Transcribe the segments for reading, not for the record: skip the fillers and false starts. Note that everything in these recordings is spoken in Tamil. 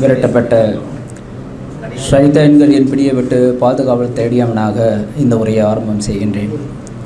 விரட்டப்பட்ட ஷைத்தான்களின் பிடியை விட்டு பாதுகாவல் தேடியவனாக இந்த உரையை ஆரம்பம் செய்கின்றேன்.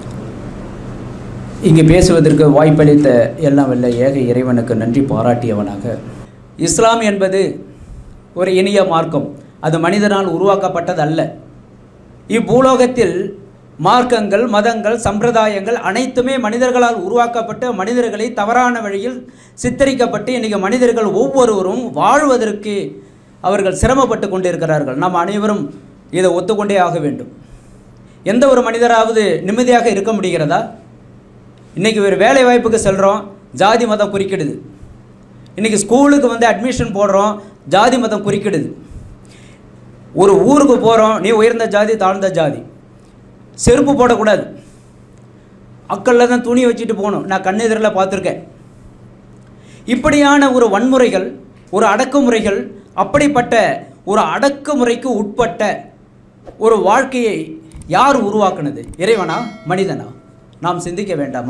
இங்கு பேசுவதற்கு வாய்ப்பளித்த எல்லாம் வல்ல ஏக இறைவனுக்கு நன்றி பாராட்டியவனாக, இஸ்லாம் என்பது ஒரு இனிய மார்க்கம், அது மனிதனால் உருவாக்கப்பட்டது அல்ல. இப்பூலோகத்தில் மார்க்கங்கள், மதங்கள், சம்பிரதாயங்கள் அனைத்துமே மனிதர்களால் உருவாக்கப்பட்டு மனிதர்களை தவறான வழியில் சித்தரிக்கப்பட்டு இன்றைக்கி மனிதர்கள் ஒவ்வொருவரும் வாழ்வதற்கு அவர்கள் சிரமப்பட்டு கொண்டிருக்கிறார்கள். நாம் அனைவரும் இதை ஒத்துக்கொண்டே ஆக வேண்டும். எந்த ஒரு மனிதராவது நிம்மதியாக இருக்க முடிகிறதா? இன்றைக்கி ஒரு வேலை வாய்ப்புக்கு செல்கிறோம், ஜாதி மதம் குறிக்கிடுது. இன்றைக்கி ஸ்கூலுக்கு வந்து அட்மிஷன் போடுறோம், ஜாதி மதம் குறிக்கிடுது. ஒரு ஊருக்கு போகிறோம், நீ உயர்ந்த ஜாதி தாழ்ந்த ஜாதி, செருப்பு போடக்கூடாது, அக்கல்ல தான் துணி வச்சுட்டு போகணும், நான் கண்ணெதிரில் பார்த்துருக்கேன். இப்படியான ஒரு வன்முறைகள், ஒரு அடக்குமுறைகள், அப்படிப்பட்ட ஒரு அடக்குமுறைக்கு உட்பட்ட ஒரு வாழ்க்கையை யார் உருவாக்குனது? இறைவனா மனிதனா? நாம் சிந்திக்க வேண்டாமா?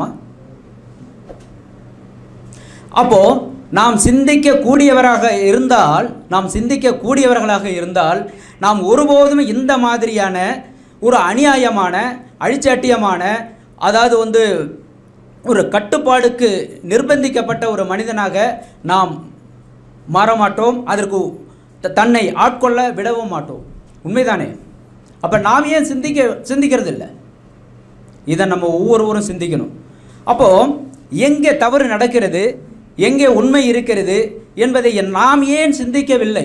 அப்போ நாம் சிந்திக்கக்கூடியவராக இருந்தால் நாம் ஒருபோதும் இந்த மாதிரியான ஒரு அநியாயமான, அழிச்சாட்டியமான, அதாவது வந்து ஒரு கட்டுப்பாடுக்கு நிர்பந்திக்கப்பட்ட ஒரு மனிதனாக நாம் மாறமாட்டோம். அதற்கு தன்னை ஆட்கொள்ள விடவும் மாட்டோம். உண்மைதானே? அப்போ நாம் ஏன் சிந்திக்கிறது இல்லை? இதை நம்ம ஒவ்வொருவரும் சிந்திக்கணும். அப்போது எங்கே தவறு நடக்கிறது, எங்கே உண்மை இருக்கிறது என்பதை நாம் ஏன் சிந்திக்கவில்லை?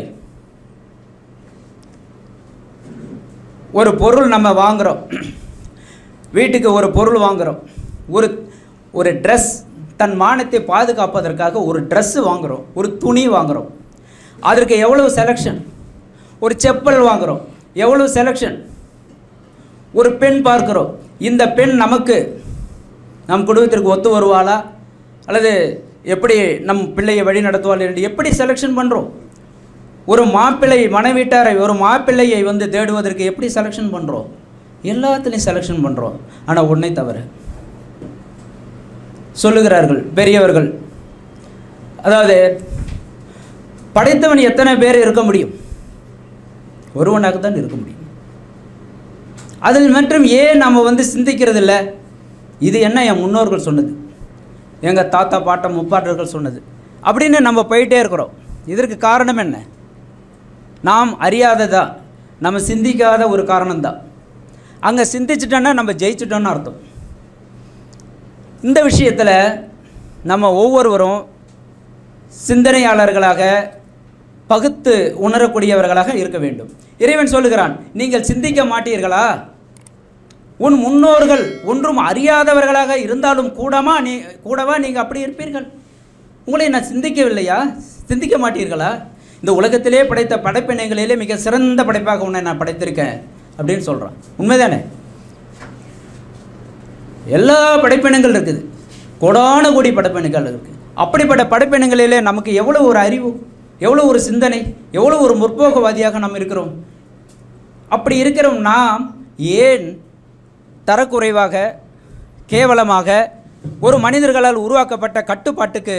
ஒரு பொருள் நம்ம வாங்குகிறோம், வீட்டுக்கு ஒரு பொருள் வாங்குகிறோம், ஒரு ட்ரெஸ், தன் மானத்தை பாதுகாப்பதற்காக ஒரு ட்ரெஸ்ஸு வாங்குகிறோம், ஒரு துணி வாங்குகிறோம், அதற்கு எவ்வளவு செலெக்ஷன். ஒரு செப்பல் வாங்குகிறோம், எவ்வளவு செலெக்ஷன். ஒரு பெண் பார்க்குறோம், இந்த பெண் நம் குடும்பத்திற்கு ஒத்து வருவாளா, அல்லது எப்படி நம் பிள்ளையை வழி நடத்துவாள் என்று எப்படி செலெக்ஷன் பண்ணுறோம்? ஒரு மாப்பிள்ளை மனைவீட்டாரை, ஒரு மாப்பிள்ளையை வந்து தேடுவதற்கு எப்படி செலெக்ஷன் பண்ணுறோம்? எல்லாத்துலேயும் செலெக்ஷன் பண்ணுறோம். ஆனால் ஒன்றை தவிர சொல்லுகிறார்கள் பெரியவர்கள், அதாவது படைத்தவன் எத்தனை பேர் இருக்க முடியும்? ஒருவனாக தான் இருக்க முடியும். அதில் மற்றும் ஏன் நம்ம வந்து சிந்திக்கிறது இல்லை? இது என்ன என் முன்னோர்கள் சொன்னது, எங்கள் தாத்தா பாட்டம் முப்பாட்டர்கள் சொன்னது அப்படின்னு நம்ம போயிட்டே இருக்கிறோம். இதற்கு காரணம் என்ன? நாம் அறியாததா, நம்ம சிந்திக்காத ஒரு காரணம்தான். அங்கே சிந்திச்சிட்டோன்னா நம்ம ஜெயிச்சிட்டோன்னு அர்த்தம். இந்த விஷயத்தில் நம்ம ஒவ்வொருவரும் சிந்தனையாளர்களாக, பகுத்து உணரக்கூடியவர்களாக இருக்க வேண்டும். இறைவன் சொல்லுகிறான், நீங்கள் சிந்திக்க மாட்டீர்களா? உன் முன்னோர்கள் ஒன்றும் அறியாதவர்களாக இருந்தாலும் கூடவா நீங்கள் அப்படி இருப்பீர்கள்? உங்களை நான் சிந்திக்கவில்லையா? சிந்திக்க மாட்டீர்களா? இந்த உலகத்திலே படைத்த படைப்பினங்களிலே மிக சிறந்த படைப்பாக உன்னை நான் படைத்திருக்கேன் அப்படின்னு சொல்கிறான். உண்மைதானே? எல்லா படைப்பினங்கள் இருக்குது, கோடான கோடி படைப்பினங்கள் இருக்குது. அப்படிப்பட்ட படைப்பினங்களிலே நமக்கு எவ்வளோ ஒரு அறிவு, எவ்வளோ ஒரு சிந்தனை, எவ்வளோ ஒரு முற்போக்குவாதியாக நாம் இருக்கிறோம். அப்படி இருக்கிறோம் நாம் ஏன் தரக்குறைவாக, கேவலமாக ஒரு மனிதர்களால் உருவாக்கப்பட்ட கட்டுப்பாட்டுக்கு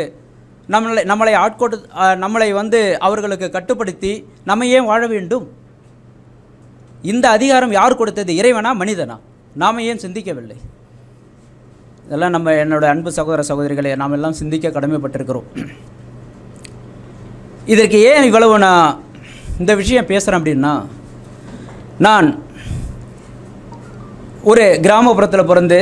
நம்மளை வந்து அவர்களுக்கு கட்டுப்படுத்தி நம்ம ஏன் வாழ வேண்டும்? இந்த அதிகாரம் யார் கொடுத்தது? இறைவனா மனிதனா? நாம் ஏன் சிந்திக்கவில்லை? இதெல்லாம் என்னோட அன்பு சகோதர சகோதரிகளை நாம் எல்லாம் சிந்திக்க கடமைப்பட்டிருக்கிறோம். இதற்கு ஏன் இவ்வளவு நான் இந்த விஷயம் பேசுகிறேன் அப்படின்னா, நான் ஒரு கிராமப்புறத்தில் பிறந்து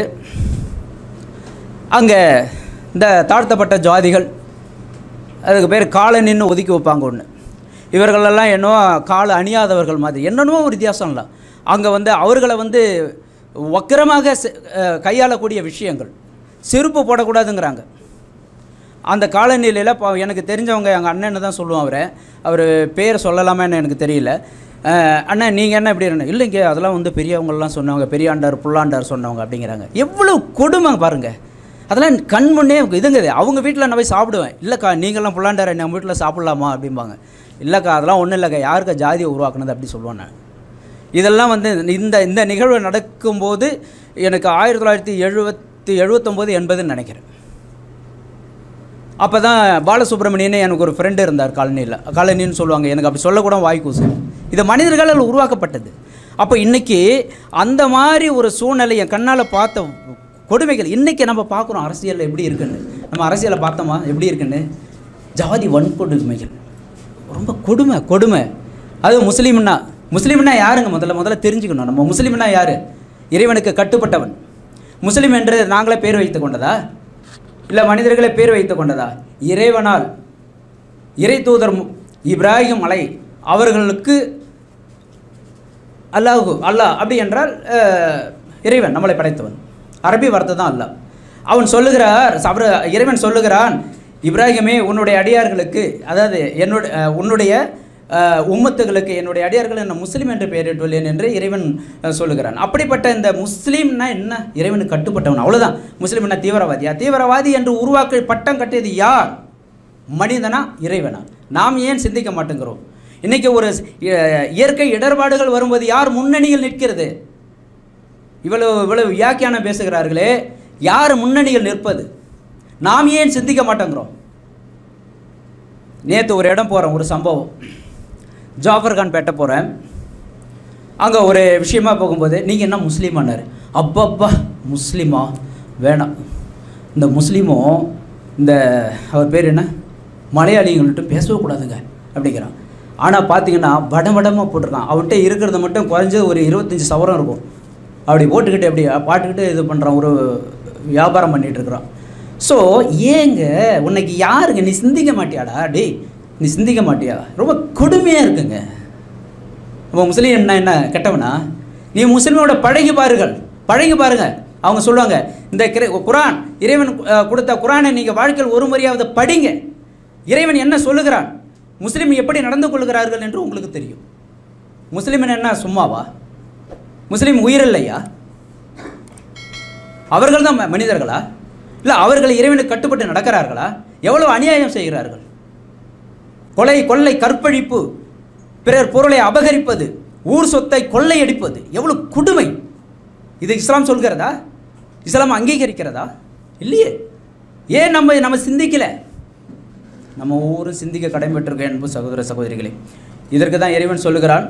அங்கே இந்த தாழ்த்தப்பட்ட ஜாதிகள், அதுக்கு பேர் காலனின்னு ஒதுக்கி வைப்பாங்க ஒன்று. இவர்களெல்லாம் என்னவோ கால் அணியாதவர்கள் மாதிரி என்னென்னவோ ஒரு வித்தியாசம் இல்லை. அங்கே வந்து அவர்களை வந்து வக்கிரமாக கையாளக்கூடிய விஷயங்கள், செருப்பு போடக்கூடாதுங்கிறாங்க. அந்த காலநிலையில் எனக்கு தெரிஞ்சவங்க, எங்கள் அண்ணன்னு தான் சொல்லுவோம், அவர் பேர் சொல்லலாமான்னு எனக்கு தெரியல. அண்ணன் நீங்கள் என்ன இப்படி இல்லைங்க, அதெல்லாம் வந்து பெரியவங்கள்லாம் சொன்னவங்க, பெரியாண்டார் புல்லாண்டார் சொன்னவங்க அப்படிங்கிறாங்க. எவ்வளோ கொடுமை பாருங்கள். அதெல்லாம் கண் முன்னே இதுங்குது. அவங்க வீட்டில் நான் போய் சாப்பிடுவேன், இல்லைக்கா நீங்கள்லாம் புல்லாண்டார் நம்ம வீட்டில் சாப்பிட்லாமா அப்படிம்பாங்க. இல்லைக்கா அதெல்லாம் ஒன்றும் இல்லைக்கா, யாருக்கா ஜாதியை உருவாக்குனது அப்படி சொல்லுவேன் நான். இதெல்லாம் வந்து இந்த நிகழ்வு நடக்கும்போது எனக்கு 1979-80 நினைக்கிறேன். அப்போ தான் பாலசுப்ரமணியனே எனக்கு ஒரு ஃப்ரெண்டு இருந்தார் காலனின்னு சொல்லுவாங்க, எனக்கு அப்படி சொல்லக்கூட வாய் கூசு. இது மனிதர்களால் உருவாக்கப்பட்டது. அப்போ இன்றைக்கி அந்த மாதிரி ஒரு சூழ்நிலை என் கண்ணால் பார்த்த கொடுமைகள் இன்றைக்கி நம்ம பார்க்குறோம். அரசியலில் எப்படி இருக்குன்னு நம்ம அரசியலை பார்த்தோமா எப்படி இருக்குன்னு? ஜாதி வன்கொடுமைகள் ரொம்ப கொடுமை. அது முஸ்லீம்னா யாருங்க? முதல்ல தெரிஞ்சுக்கணும். நம்ம முஸ்லீம்னா யார்? இறைவனுக்கு கட்டுப்பட்டவன். முஸ்லீம் என்று நாங்களே பேர் வைத்து கொண்டதா, இல்லை மனிதர்களே பேர் வைத்து கொண்டதா? இறைவனால் இறை தூதர் இப்ராஹிம் அலை அவர்களுக்கு அல்லாஹ் அப்படி என்றால் இறைவன் நம்மளை படைத்தவன். அரபி வார்த்தை தான் அல்லாஹ். அவன் சொல்லுகிறார், இறைவன் சொல்லுகிறான், இப்ராஹிமே உன்னுடைய அடியார்களுக்கு, அதாவது உன்னுடைய உம்மத்துகளுக்கு என்னுடைய அடியார்கள் என்ன முஸ்லீம் என்று பெயரிட்டுள்ளேன் என்று இறைவன் சொல்லுகிறான். அப்படிப்பட்ட இந்த முஸ்லீம்னா என்ன? இறைவனுக்கு கட்டுப்பட்டவன், அவ்வளோதான். முஸ்லீம்னா தீவிரவாதியா? தீவிரவாதி என்று உருவாக்க பட்டம் கட்டியது யார்? மனிதனா இறைவனா? நாம் ஏன் சிந்திக்க மாட்டேங்கிறோம்? இன்றைக்கி ஒரு இயற்கை இடர்பாடுகள் வரும்போது யார் முன்னணியில் நிற்கிறது? இவ்வளவு வியாக்கியானம் பேசுகிறார்களே, யார் முன்னணியில் நிற்பது? நாம் ஏன் சிந்திக்க மாட்டேங்கிறோம்? நேற்று ஒரு இடம் போகிறோம், ஒரு சம்பவம், ஜாஃபர் கான் பேட்டை போகிறேன். அங்கே ஒரு விஷயமா போகும்போது, நீங்கள் என்ன முஸ்லீமானார்? அப்பப்பா முஸ்லீமா வேணாம், இந்த முஸ்லீமும் இந்த அவர் பேர் என்ன மலையாளிங்கள்ட்ட பேசவே கூடாதுங்க அப்படிங்கிறான். ஆனால் பார்த்தீங்கன்னா வடமாக போட்டிருக்கான். அவன்கிட்ட இருக்கிறத மட்டும் குறைஞ்சது ஒரு 25 சவரம் இருக்கும். அப்படி போட்டுக்கிட்டு அப்படி பாட்டுக்கிட்டு இது பண்ணுறான், ஒரு வியாபாரம் பண்ணிகிட்ருக்குறான். ஸோ ஏங்க உன்னைக்கு யாருங்க? நீ சிந்திக்க மாட்டியாடா? டேய் நீ சிந்திக்க மாட்டியா? ரொம்ப கொடுமையாக இருக்குங்க. இப்போ முஸ்லீம்னா என்ன கெட்டவனா? நீ முஸ்லீமோட பழகி பாருங்க. அவங்க சொல்லுவாங்க, இந்த குரான் இறைவன் கொடுத்த குரானை நீங்கள் வாழ்க்கையில் ஒரு முறையாவது படிங்க. இறைவன் என்ன சொல்லுகிறான், முஸ்லீம் எப்படி நடந்து கொள்கிறார்கள் என்று உங்களுக்கு தெரியும். முஸ்லீம் என்ன சும்மாவா? முஸ்லீம் உயிரில்லையா? அவர்கள் தான் மனிதர்களா? இல்லை அவர்கள் இறைவனுக்கு கட்டுப்பட்டு நடக்கிறார்களா? எவ்வளோ அநியாயம் செய்கிறார்கள். கொலை, கொள்ளை, கற்பழிப்பு, பிறர் பொருளை அபகரிப்பது, ஊர் சொத்தை கொள்ளையடிப்பது, எவ்வளோ கொடுமை. இது இஸ்லாம் சொல்கிறதா? இஸ்லாம் அங்கீகரிக்கிறதா? இல்லையே. ஏன் நம்ம சிந்திக்கல? நம்ம ஊரும் சிந்திக்க கடமைப்பட்டிருக்கோம் என்பது சகோதர சகோதரிகளே. இதற்கு தான் இறைவன் சொல்லுகிறான்,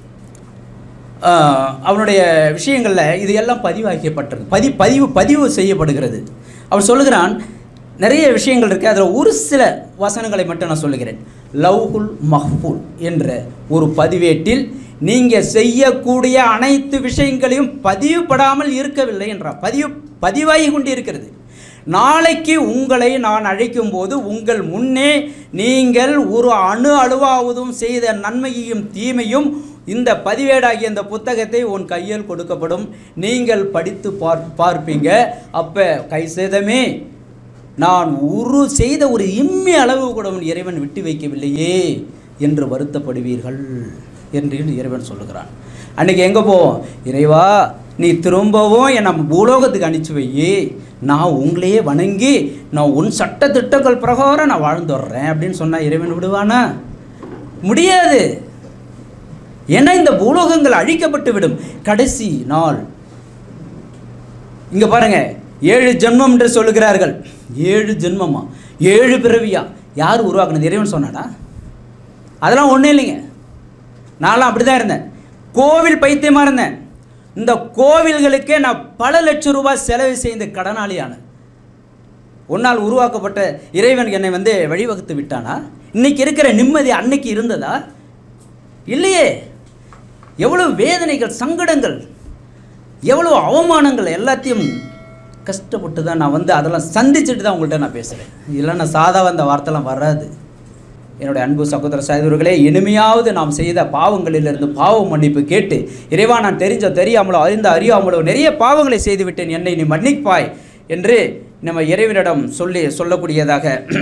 அவனுடைய விஷயங்களில் இது எல்லாம் பதிவாக்கப்பட்டிருக்கு, பதிவு செய்யப்படுகிறது. அவன் சொல்லுகிறான், நிறைய விஷயங்கள் இருக்குது, அதில் ஒரு சில வசனங்களை மட்டும் நான் சொல்லுகிறேன். லவ்ஹுல் மஹ்ஃபூல் என்ற ஒரு பதிவேட்டில் நீங்கள் செய்யக்கூடிய அனைத்து விஷயங்களையும் பதிவுபடாமல் இருக்கவில்லை என்றான். பதிவாகி கொண்டு இருக்கிறது. நாளைக்கு உங்களை நான் அழைக்கும் போது உங்கள் முன்னே நீங்கள் ஒரு அணுவாவதும் செய்த நன்மையையும் தீமையும் இந்த பதிவேடாகிய இந்த புத்தகத்தை உன் கையில் கொடுக்கப்படும், நீங்கள் படித்து பார்ப்பீங்க. அப்போ கை சேதமே, நான் செய்த ஒரு இம்மி அளவு கூட உன் இறைவன் விட்டு வைக்கவில்லையே என்று வருத்தப்படுவீர்கள் என்று இறைவன் சொல்லுகிறான். அன்றைக்கி எங்கே போவோம்? இறைவா நீ திரும்பவும் என்னை பூலோகத்துக்கு அனுப்பிச்சு வையே, நான் உங்களையே வணங்கி நான் உன் சட்ட திட்டங்கள் பிரகாரம் நான் வாழ்ந்து வர்றேன் அப்படின்னு சொன்னால் இறைவன் விடுவானா? முடியாது. ஏன்னா இந்த பூலோகங்கள் அழிக்கப்பட்டு விடும். கடைசி நாள் இங்கே பாருங்க, 7 ஜென்மம் என்று சொல்லுகிறார்கள். 7 ஜென்மமா? 7 பிறவியா? யார் உருவாக்குனது? இறைவன் சொன்னாடா? அதெல்லாம் ஒன்றும் இல்லைங்க. நான்லாம் அப்படி தான் இருந்தேன், கோவில் பைத்தியமாக இருந்தேன். இந்த கோவில்களுக்கே நான் பல லட்சம் ரூபாய் செலவு செய்த கடனாளியான ஒன்னால் உருவாக்கப்பட்ட இறைவன் என்னை வழிவகுத்து விட்டானா? இன்னைக்கு இருக்கிற நிம்மதி அன்னைக்கு இருந்ததா? இல்லையே. எவ்வளவு வேதனைகள், சங்கடங்கள், எவ்வளோ அவமானங்கள், எல்லாத்தையும் கஷ்டப்பட்டு தான் நான் அதெல்லாம் சந்திச்சுட்டு தான் உங்கள்கிட்ட நான் பேசுகிறேன். இதெல்லாம் நான் சாதாவாக அந்த வார்த்தைலாம் வராது. என்னுடைய அன்பு சகோதர சகோதரர்களே, இனிமையாவது நாம் செய்த பாவங்களிலிருந்து பாவ மன்னிப்பு கேட்டு, இறைவா நான் தெரியாமலோ அறியாமலோ நிறைய பாவங்களை செய்துவிட்டேன், என்னை நீ மன்னிப்பாய் என்று நம்ம இறைவனிடம் சொல்லக்கூடியதாக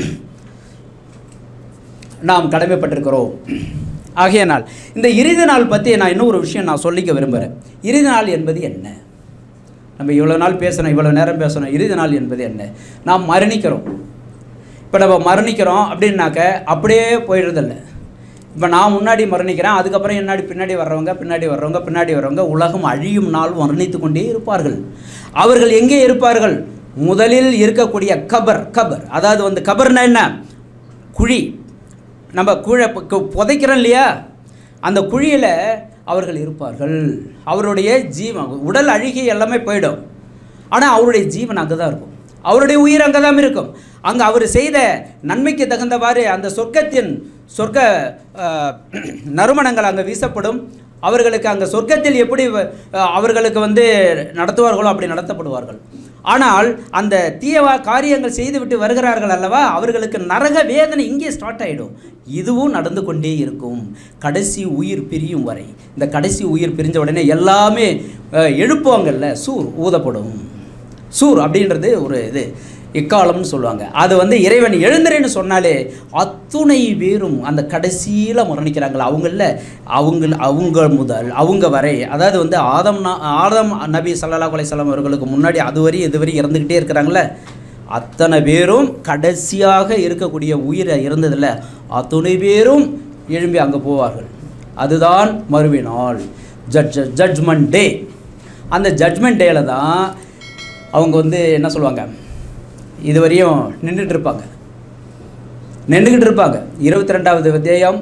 நாம் கடமைப்பட்டிருக்கிறோம். ஆகையனால் இந்த இறுதி நாள் பற்றி நான் இன்னொரு விஷயம் நான் சொல்லிக்க விரும்புகிறேன். இறுதி நாள் என்பது என்ன? நம்ம இவ்வளோ நாள் பேசணும், இவ்வளோ நேரம் பேசணும். இறுதி நாள் என்பது என்ன? நாம் மரணிக்கிறோம். இப்போ நம்ம மரணிக்கிறோம் அப்படின்னாக்க அப்படியே போயிடுறதில்ல. இப்போ நான் முன்னாடி மரணிக்கிறேன், அதுக்கப்புறம் பின்னாடி வர்றவங்க உலகம் அழியும் நாள் மரணித்து கொண்டே இருப்பார்கள். அவர்கள் எங்கே இருப்பார்கள்? முதலில் இருக்கக்கூடிய கபர், அதாவது வந்து கபர்னா என்ன, குழி, நம்ம புதைக்கிறோம் இல்லையா, அந்த குழியில் அவர்கள் இருப்பார்கள். அவருடைய ஜீவன், உடல் அழுகி எல்லாமே போயிடும், ஆனால் அவருடைய ஜீவன் அங்கே தான் இருக்கும், அவருடைய உயிர் அங்கே தான் இருக்கும். அங்கே அவர் செய்த நன்மைக்கு தகுந்தவாறு அந்த சொர்க்க நறுமணங்கள் அங்கே வீசப்படும். அவர்களுக்கு அங்கே சொர்க்கத்தில் எப்படி அவர்களுக்கு வந்து நடத்துவார்களோ அப்படி நடத்தப்படுவார்கள். ஆனால் அந்த தீய காரியங்கள் செய்துவிட்டு வருகிறார்கள் அல்லவா, அவர்களுக்கு நரக வேதனை இங்கே ஸ்டார்ட் ஆகிடும். இதுவும் நடந்து கொண்டே இருக்கும் கடைசி உயிர் பிரியும் வரை. இந்த கடைசி உயிர் பிரிஞ்ச உடனே எல்லாமே எழுப்புவாங்கல்ல, சூர் ஊதப்படும். சூர் அப்படின்றது ஒரு இது இக்காலம்னு சொல்லுவாங்க. அது வந்து இறைவன் எழுந்துறேன்னு சொன்னாலே அத்துணை பேரும் அந்த கடைசியில் மரணிக்கிறாங்களா, அவங்க முதல் அவங்க வரை, அதாவது வந்து ஆதம் நபி ஸல்லல்லாஹு அலைஹி வஸல்லம் அவர்களுக்கு முன்னாடி இதுவரை இறந்துக்கிட்டே இருக்கிறாங்களே, அத்தனை பேரும் கடைசியாக இருக்கக்கூடிய உயிரை இறந்ததில்ல, அத்துணை பேரும் எழும்பி அங்கே போவார்கள். அதுதான் மறுவினால் ஜட்ஜ்மெண்ட் டே. அந்த ஜட்ஜ்மெண்ட் டேயில் தான் அவங்க வந்து என்ன சொல்லுவாங்க, இதுவரையும் நின்றுக்கிட்டு இருப்பாங்க. 22வது அத்தியாயம்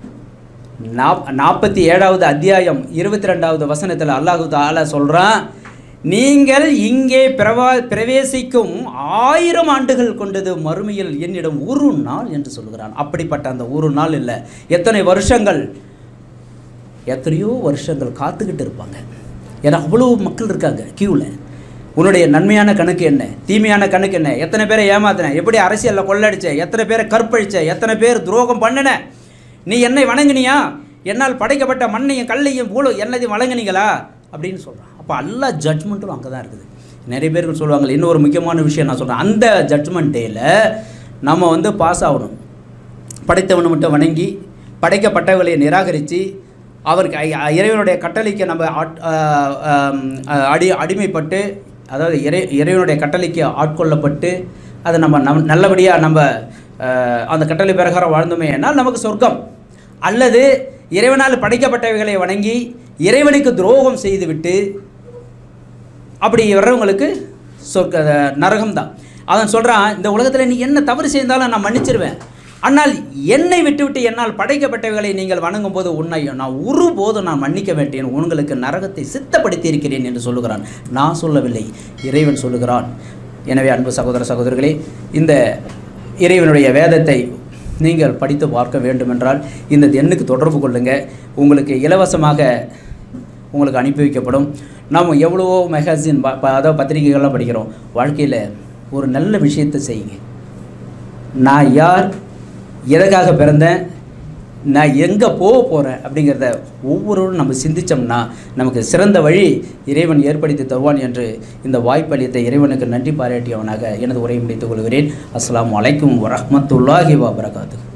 47வது அத்தியாயம் 22வது வசனத்தில் அல்லாஹ் தஆலா சொல்கிறான், நீங்கள் இங்கே பிரவேசிக்கும் 1000 ஆண்டுகள் கொண்டது மறுமையில் என்னிடம் ஒரு நாள் என்று சொல்கிறான். அப்படிப்பட்ட அந்த ஒரு நாள் இல்லை, எத்தனை வருஷங்கள், எத்தனையோ வருஷங்கள் காத்துக்கிட்டு இருப்பாங்க. ஏன்னா அவ்வளோ மக்கள் இருக்காங்க கியூவில். உன்னுடைய நன்மையான கணக்கு என்ன, தீமையான கணக்கு என்ன, எத்தனை பேரை ஏமாத்தின, எப்படி அரசியலில் கொள்ளடிச்ச, எத்தனை பேரை கற்பழிச்ச, எத்தனை பேர் துரோகம் பண்ணின, நீ என்னை வணங்கினியா, என்னால் படைக்கப்பட்ட மண்ணையும் கல்லையும் என்னதையும் வணங்கினீங்களா அப்படின்னு சொல்கிறான். அப்போ எல்லா ஜட்ஜ்மெண்ட்டும் அங்கே தான் இருக்குது. நிறைய பேர்கள் சொல்லுவாங்க. இன்னொரு முக்கியமான விஷயம் நான் சொல்கிறேன், அந்த ஜட்ஜ்மெண்ட் டேயில் நம்ம வந்து பாஸ் ஆகணும். படைத்தவனை மட்டும் வணங்கி படைக்கப்பட்டவர்களை நிராகரித்து அவருக்கு இறைவனுடைய கட்டளைக்கு நம்ம அடிமைப்பட்டு, அதாவது இறைவனுடைய கட்டளைக்கு ஆட்கொள்ளப்பட்டு அதை நம்ம நல்லபடியாக நம்ம அந்த கட்டளை பிரகாரம் வாழ்ந்தோமே என்னால் நமக்கு சொர்க்கம். அல்லது இறைவனால் படைக்கப்பட்டவைகளை வணங்கி இறைவனுக்கு துரோகம் செய்துவிட்டு அப்படி வர்றவங்களுக்கு நரகம்தான். அவன் சொல்கிறான், இந்த உலகத்தில் நீ என்ன தவறு செய்தாலும் நான் மன்னிச்சிருவேன், ஆனால் என்னை விட்டுவிட்டு என்னால் படைக்கப்பட்டவைகளை நீங்கள் வணங்கும் போது உன்னை நான் ஒருபோதும் நான் மன்னிக்க வேண்டேன், உங்களுக்கு நரகத்தை சித்தப்படுத்தி இருக்கிறேன் என்று சொல்லுகிறான். நான் சொல்லவில்லை, இறைவன் சொல்லுகிறான். எனவே அன்பு சகோதர சகோதரர்களே, இந்த இறைவனுடைய வேதத்தை நீங்கள் படித்து பார்க்க வேண்டுமென்றால் இந்த எண்ணுக்கு தொடர்பு கொள்ளுங்கள். உங்களுக்கு இலவசமாக உங்களுக்கு அனுப்பி வைக்கப்படும். நாம் எவ்வளவோ மேகசின் அதாவது பத்திரிகைகள்லாம் படிக்கிறோம். வாழ்க்கையில் ஒரு நல்ல விஷயத்தை செய்யுங்க. நான் யார், எதற்காக பிறந்தேன், நான் எங்கே போக போகிறேன் அப்படிங்கிறத ஒவ்வொருவரும் நம்ம சிந்தித்தோம்னா நமக்கு சிறந்த வழி இறைவன் ஏற்படுத்தி தருவான் என்று இந்த வாய்ப்பளித்த இறைவனுக்கு நன்றி பாராட்டியவனாக எனது உரையை முடித்துக் கொள்கிறேன். அஸ்ஸலாமு அலைக்கும் வரஹ்மத்துல்லாஹி வபரகாத்துஹு.